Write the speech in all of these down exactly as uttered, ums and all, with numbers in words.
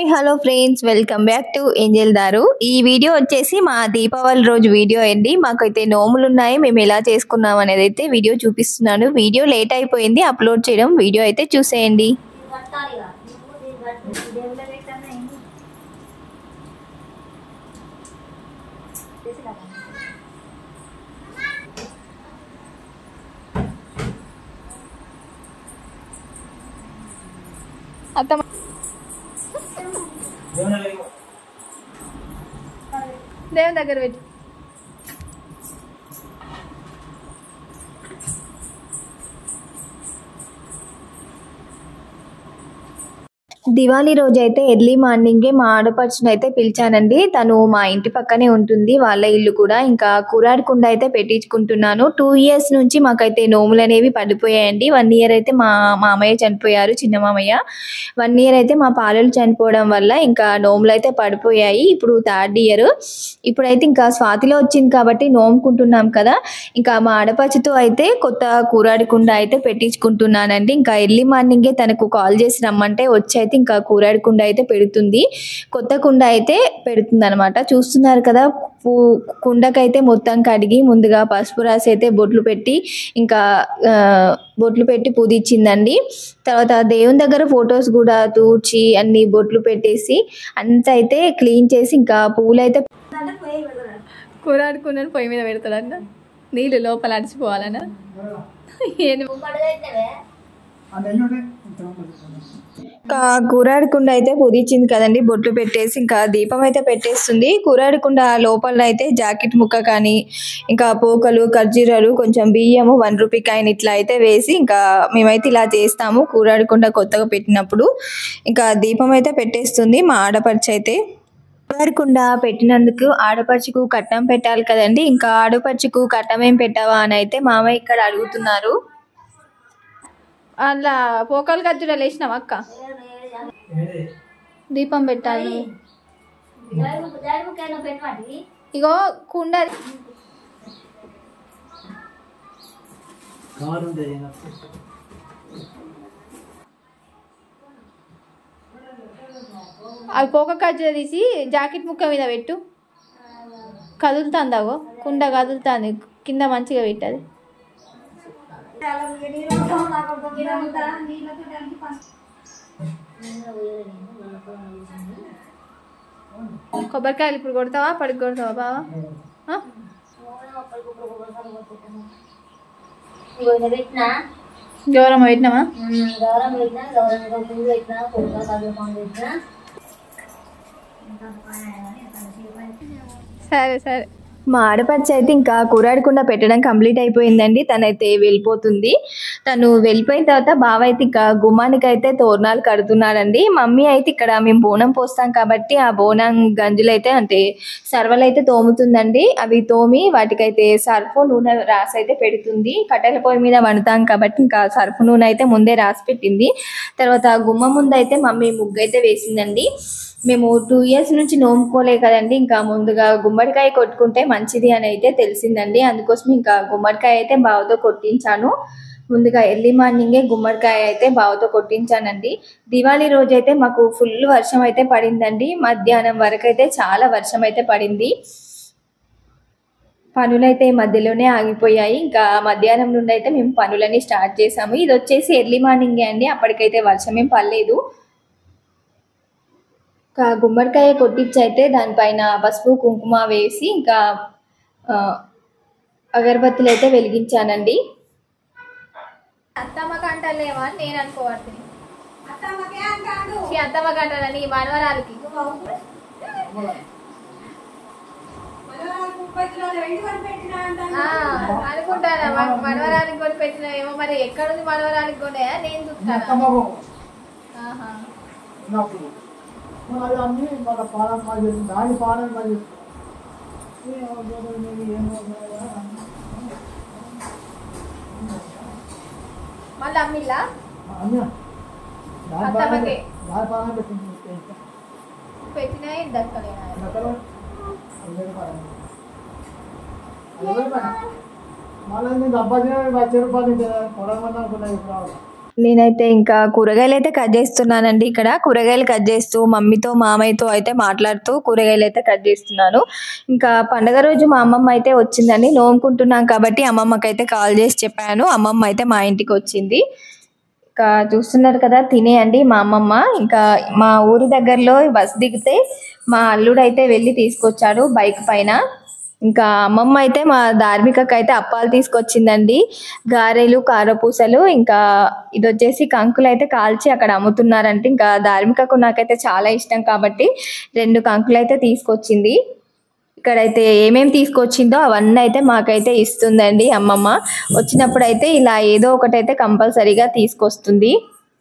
Hi hello friends, welcome back to angel దారు. ఈ video వచ్చేసి మా దీపావళి రోజు వీడియో అండి. మాకైతే నోములు ఉన్నాయి, మేము ఎలా చేసుకున్నాం అనేది అయితే వీడియో చూపిస్తున్నాను. వీడియో లేట్ అయిపోయింది అప్లోడ్ చేయడం, వీడియో అయితే చూసేయండి. అత్తమ్మ దేవుని దగ్గర పెట్టు. దివాళీ రోజు అయితే ఎర్లీ మార్నింగే మా ఆడపడుచుని అయితే పిలిచానండి. తను మా ఇంటి పక్కనే ఉంటుంది, వాళ్ళ ఇల్లు కూడా. ఇంకా కూరాడకుండా అయితే పెట్టించుకుంటున్నాను. టూ ఇయర్స్ నుంచి మాకైతే నోములు అనేవి పడిపోయాయండి. వన్ ఇయర్ అయితే మా మామయ్య చనిపోయారు, చిన్న మామయ్య. వన్ ఇయర్ అయితే మా పాలలు చనిపోవడం వల్ల ఇంకా నోములు అయితే పడిపోయాయి. ఇప్పుడు థర్డ్ ఇయర్. ఇప్పుడైతే ఇంకా స్వాతిలో వచ్చింది కాబట్టి నోముకుంటున్నాం కదా. ఇంకా మా ఆడపడుచుతో అయితే కొత్త కూరాడకుండా అయితే పెట్టించుకుంటున్నానండి. ఇంకా ఎర్లీ మార్నింగే తనకు కాల్ చేసి రమ్మంటే వచ్చి అయితే ఇంకా కూరాడకుండా అయితే పెడుతుంది. కొత్త కుండ అయితే పెడుతుంది అనమాట. చూస్తున్నారు కదా, కుండకైతే మొత్తం కడిగి ముందుగా పసుపు రాసి అయితే బొట్లు పెట్టి ఇంకా బొట్లు పెట్టి పూజించిందండి. తర్వాత దేవుని దగ్గర ఫొటోస్ కూడా తూర్చి అన్ని బొట్లు పెట్టేసి అంత అయితే క్లీన్ చేసి ఇంకా పూలు అయితే కూరాడుకున్నాను పొయ్యి మీద పెడతాడన్న. నీళ్ళు లోపల అడిచిపోవాలన్నా. కూరాడకుండా అయితే పూజించింది కదండి, బొట్లు పెట్టేసి ఇంకా దీపం అయితే పెట్టేస్తుంది. కూరాడకుండా లోపల అయితే జాకెట్ ముక్క కానీ ఇంకా పోకలు, ఖర్జూరాలు, కొంచెం బియ్యము, వన్ రూపీ కాయిన్ ఇట్లా అయితే వేసి ఇంకా మేమైతే ఇలా చేస్తాము కూరాడకుండా కొత్తగా పెట్టినప్పుడు. ఇంకా దీపం అయితే పెట్టేస్తుంది మా ఆడపడుచు అయితే. కూరాడకుండా పెట్టినందుకు ఆడపడుచుకు కట్నం పెట్టాలి కదండి. ఇంకా ఆడపడుచుకు కట్నం ఏం పెట్టావా అని అయితే మామయ్య ఇక్కడ అడుగుతున్నారు. అలా పోకలు ఖర్జూరాలు వేసినాం అక్క, దీపం పెట్టాలి. ఇగో కుండ అవి పోక ఖర్జూర తీసి జాకెట్ ముక్క మీద పెట్టు. కదులుతుంది, అగో కుండ కదులుతుంది, కింద మంచిగా పెట్టది. కొబ్బరికాయలు ఇప్పుడు కొడతావా, పడికి కొడతావా బావా? గౌరమ్మ పెట్టినామా? సరే సరే. మా ఆడపడుచు అయితే ఇంకా కూరాడకుండా పెట్టడం కంప్లీట్ అయిపోయిందండి. తనైతే వెళ్ళిపోతుంది. తను వెళ్ళిపోయిన తర్వాత బావ అయితే ఇంకా గుమ్మానికి అయితే తోరణాలు కడుతున్నాడండి. మమ్మీ అయితే ఇక్కడ మేము బోనం పోస్తాం కాబట్టి ఆ బోనం గంజులు అయితే అంటే సర్వలు అయితే తోముతుందండి. అవి తోమి వాటికైతే సర్ఫు నూనె రాసి అయితే పెడుతుంది. కట్టెల పొయ్యి మీద వండుతాం కాబట్టి ఇంకా సర్ఫు నూనె అయితే ముందే రాసి పెట్టింది. తర్వాత గుమ్మ ముందు అయితే మమ్మీ ముగ్గు అయితే వేసిందండి. మేము టూ ఇయర్స్ నుంచి నోముకోలే కదండి, ఇంకా ముందుగా గుమ్మడికాయ కొట్టుకుంటే మంచిది అని అయితే తెలిసిందండి. అందుకోసం ఇంకా గుమ్మడికాయ అయితే బావతో కొట్టించాను. ముందుగా ఎర్లీ మార్నింగే గుమ్మడికాయ అయితే బావతో కొట్టించానండి. దివాళీ రోజు అయితే మాకు ఫుల్ వర్షం అయితే పడిందండి. మధ్యాహ్నం వరకు అయితే చాలా వర్షం అయితే పడింది. పనులైతే మధ్యలోనే ఆగిపోయాయి. ఇంకా మధ్యాహ్నం నుండి అయితే మేము పనులని స్టార్ట్ చేసాము. ఇది వచ్చేసి ఎర్లీ మార్నింగే అండి, అప్పటికైతే వర్షం ఏం పడలేదు. ఇంకా గుమ్మడికాయ కొట్టించి అయితే దానిపైన పసుపు కుంకుమ వేసి ఇంకా అగరబత్తులు అయితే వెలిగించానండి. అత్తమ్మ కంటలేమా అని నేను అనుకోవాలి. అత్తమ్మ కంటాలని మనవరాలకి అనుకుంటానా, మనవరానికి కొని పెట్టినావేమో. మరి ఎక్కడుంది మనవరానికి కొన్నాయా నేను చూస్తాను. మళ్ళీ అమ్మిల్లా పెట్టినా దక్కలేనా? మళ్ళీ డబ్బా వచ్చే రూపాయలు పొడవమన్నా అనుకున్నాయి. ఇప్పుడు నేనైతే ఇంకా కూరగాయలు అయితే కట్ చేస్తున్నానండి. ఇక్కడ కూరగాయలు కట్ చేస్తూ మమ్మీతో మామయ్యతో అయితే మాట్లాడుతూ కూరగాయలు అయితే కట్ చేస్తున్నాను. ఇంకా పండగ రోజు మా అమ్మమ్మ అయితే వచ్చిందని నోముకుంటున్నాం కాబట్టి అమ్మమ్మకైతే కాల్ చేసి చెప్పాను. అమ్మమ్మ అయితే మా ఇంటికి వచ్చింది. ఇంకా చూస్తున్నారు కదా తినేయండి మా అమ్మమ్మ. ఇంకా మా ఊరి దగ్గరలో బస్ దిగితే మా అల్లుడు అయితే వెళ్ళి తీసుకొచ్చాడు బైక్ పైన. ఇంకా అమ్మమ్మ అయితే మా ధార్మికకి అయితే అప్పాలు తీసుకొచ్చిందండి, గారెలు కారపూసలు. ఇంకా ఇది వచ్చేసి కంకులు అయితే కాల్చి అక్కడ అమ్ముతున్నారంటే. ఇంకా ధార్మికకు నాకైతే చాలా ఇష్టం కాబట్టి రెండు కంకులు అయితే తీసుకొచ్చింది. ఇక్కడైతే ఏమేమి తీసుకొచ్చిందో అవన్నీ అయితే మాకైతే ఇస్తుందండి అమ్మమ్మ. వచ్చినప్పుడు అయితే ఇలా ఏదో ఒకటైతే కంపల్సరీగా తీసుకొస్తుంది.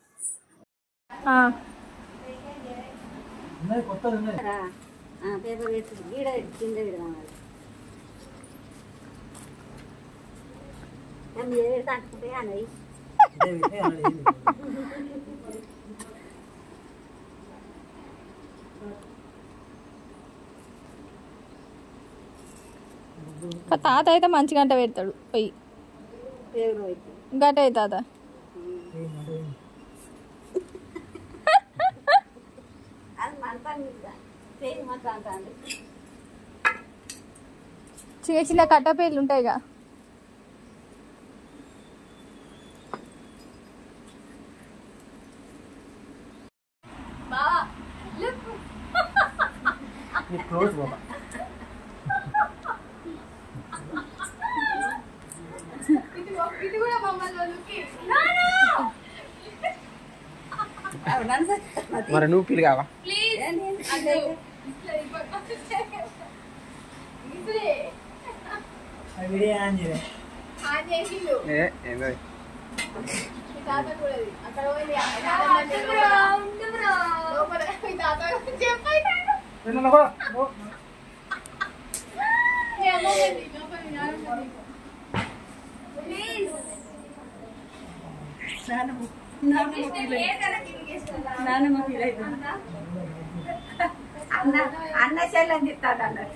తాత అయితే మంచి గంట పెడతాడు పోయి గంట తాత చిన్న చిన్న కట్టపేర్లు ఉంటాయిగా. మరి నువ్వు పిలిగావా? అన్న చెల్లని చెప్తాడు అన్నట్టు.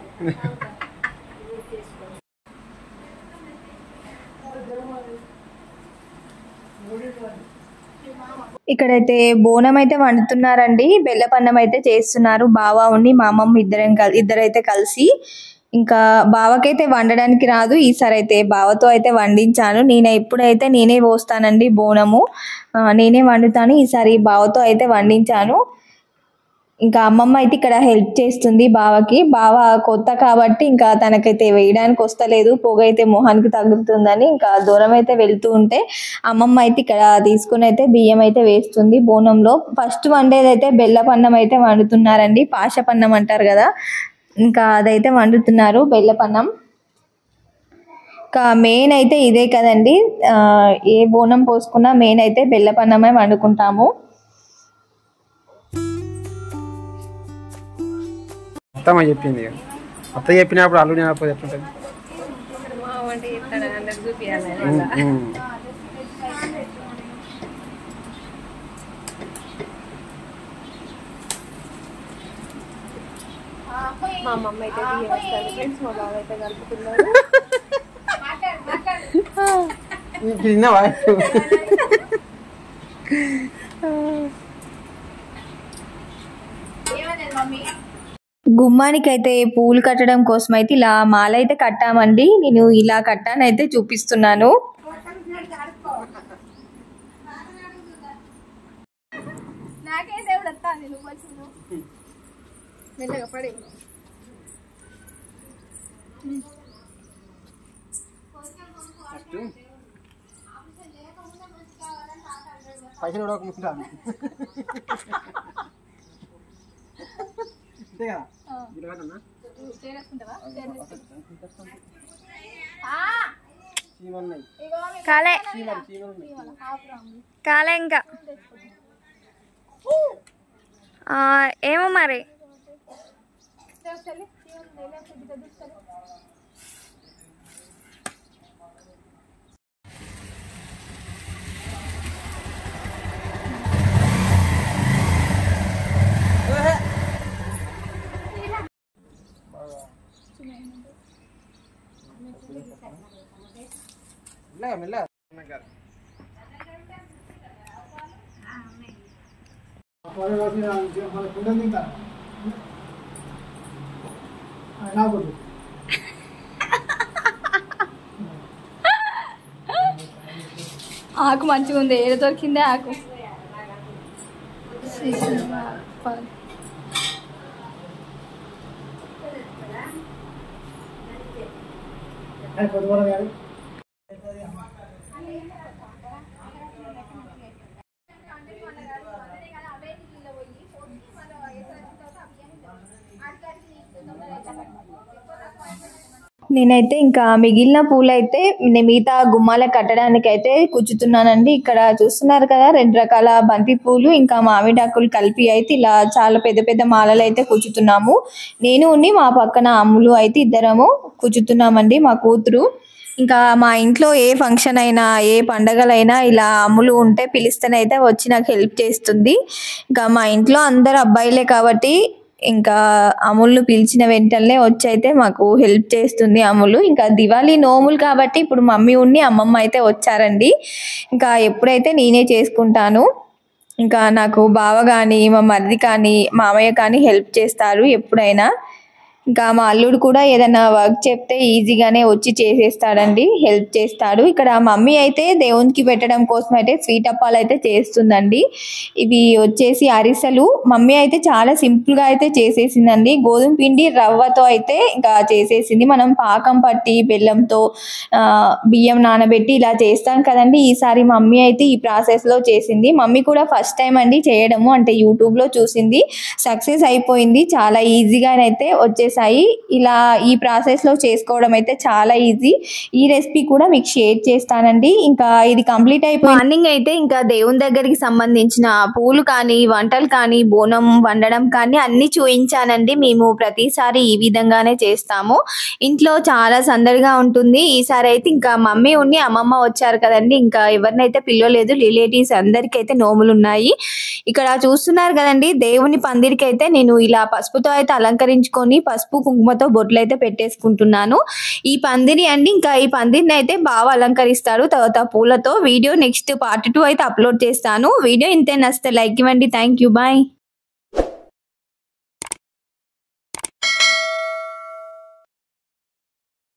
ఇక్కడైతే బోనం అయితే వండుతున్నారండి, బెల్లపన్నం అయితే చేస్తున్నారు బావ ఉండి మా అమ్మమ్మ ఇద్దరం కల్ ఇద్దరైతే కలిసి. ఇంకా బావకైతే వండడానికి రాదు, ఈసారి అయితే బావతో అయితే వండించాను. నేను ఎప్పుడైతే నేనే పోస్తానండి బోనము, నేనే వండుతాను. ఈసారి బావతో అయితే వండించాను. ఇంకా అమ్మమ్మ అయితే ఇక్కడ హెల్ప్ చేస్తుంది బావకి. బావ కొత్త కాబట్టి ఇంకా తనకైతే వేయడానికి వస్తలేదు, పొగ అయితే మొహానికి తగులుతుందని ఇంకా దూరం అయితే వెళ్తూ ఉంటే అమ్మమ్మ అయితే ఇక్కడ తీసుకుని అయితే బియ్యం అయితే వేస్తుంది బోనంలో. ఫస్ట్ వండేది అయితే బెల్లపన్నం అయితే వండుతున్నారండి, పాశపన్నం అంటారు కదా, ఇంకా అదైతే వండుతున్నారు బెల్లపన్నం. ఇంకా మెయిన్ అయితే ఇదే కదండి, ఏ బోనం పోసుకున్నా మెయిన్ అయితే బెల్లపన్నమే వండుకుంటాము. అత్తమ్మ చెప్పింది, అత్త చెప్పినప్పుడు అల్లుడు చెప్పినప్పుడు చెప్తుంటుంది. మా అమ్మమ్మ అయితే బియ్యం వేస్తారు ఫ్రెండ్స్, మా బావ అయితే కలుపుతున్నారు. గుమ్మానికి అయితే పూలు కట్టడం కోసం అయితే ఇలా మాల అయితే కట్టామండి. నేను ఇలా కట్టానైతే చూపిస్తున్నాను. నాకే దేవుడు వస్తాను నువ్వు మెల్లగా పడి పైసలు కూడా ముట్టుకుంటాను అంతే కదా. కాలే కాలే ఇంకా ఏమో మరి. ఆకు మంచిగా ఉంది. ఏడ దొరికిందే ఆకు? నేనైతే ఇంకా మిగిలిన పూలైతే మిగతా గుమ్మాల కట్టడానికి అయితే కూర్చుతున్నానండి. ఇక్కడ చూస్తున్నారు కదా, రెండు రకాల బంతి పూలు ఇంకా మామిడాకులు కలిపి అయితే ఇలా చాలా పెద్ద పెద్ద మాలలు అయితే కూర్చుతున్నాము. నేను ఉండి మా పక్కన అమ్ములు అయితే ఇద్దరము కూర్చుతున్నామండి, మా కూతురు. ఇంకా మా ఇంట్లో ఏ ఫంక్షన్ అయినా ఏ పండగలైనా ఇలా అమ్ములు ఉంటే పిలిస్తేనైతే వచ్చి నాకు హెల్ప్ చేస్తుంది. ఇంకా మా ఇంట్లో అందరు అబ్బాయిలే కాబట్టి ఇంకా అమ్ముల్ని పిలిచిన వెంటనే వచ్చి అయితే మాకు హెల్ప్ చేస్తుంది అమ్ములు. ఇంకా దివాళీ నోములు కాబట్టి ఇప్పుడు మమ్మీ ఉండి అమ్మమ్మ అయితే వచ్చారండి. ఇంకా ఎప్పుడైతే నేనే చేసుకుంటాను. ఇంకా నాకు బావ కానీ మా మరిది కానీ మామయ్య కానీ హెల్ప్ చేస్తారు ఎప్పుడైనా. ఇంకా మా అల్లుడు కూడా ఏదైనా వర్క్ చెప్తే ఈజీగానే వచ్చి చేసేస్తాడండి, హెల్ప్ చేస్తాడు. ఇక్కడ మమ్మీ అయితే దేవునికి పెట్టడం కోసం అయితే స్వీట్ అప్పాలు అయితే చేస్తుందండి. ఇవి వచ్చేసి అరిసెలు. మమ్మీ అయితే చాలా సింపుల్గా అయితే చేసేసిందండి. గోధుమ పిండి రవ్వతో అయితే ఇంకా చేసేసింది. మనం పాకం పట్టి బెల్లంతో బియ్యం నానబెట్టి ఇలా చేస్తాం కదండి. ఈసారి మమ్మీ అయితే ఈ ప్రాసెస్లో చేసింది. మమ్మీ కూడా ఫస్ట్ టైం అండి చేయడము, అంటే యూట్యూబ్లో చూసింది, సక్సెస్ అయిపోయింది. చాలా ఈజీగానైతే వచ్చేసి ఇలా ఈ ప్రాసెస్ లో చేసుకోవడం అయితే చాలా ఈజీ. ఈ రెసిపీ కూడా మీకు షేర్ చేస్తానండి. ఇంకా ఇది కంప్లీట్ అయిపోయి మార్నింగ్ అయితే ఇంకా దేవుని దగ్గరికి సంబంధించిన పూలు కానీ వంటలు కానీ బోనం వండడం కానీ అన్ని చూయించానండి. మేము ప్రతిసారి ఈ విధంగానే చేస్తాము. ఇంట్లో చాలా సందడిగా ఉంటుంది. ఈసారి అయితే ఇంకా మమ్మీ ఉండి అమ్మమ్మ వచ్చారు కదండి, ఇంకా ఎవరినైతే పిలవలేదు. రిలేటివ్స్ అందరికి అయితే నోములు ఉన్నాయి. ఇక్కడ చూస్తున్నారు కదండి, దేవుని పందిరికి అయితే నేను ఇలా పసుపుతో అయితే అలంకరించుకొని పసుపు కుంకుమతో బొట్లు అయితే పెట్టేసుకుంటున్నాను. ఈ పందిరి అండి, ఇంకా ఈ పందిరిని అయితే బాగా అలంకరిస్తారు తర్వాత పూలతో. వీడియో నెక్స్ట్ పార్ట్ టూ అయితే అప్లోడ్ చేస్తాను. వీడియో ఇంతే, నచ్చితే లైక్ ఇవ్వండి. Thank you, bye.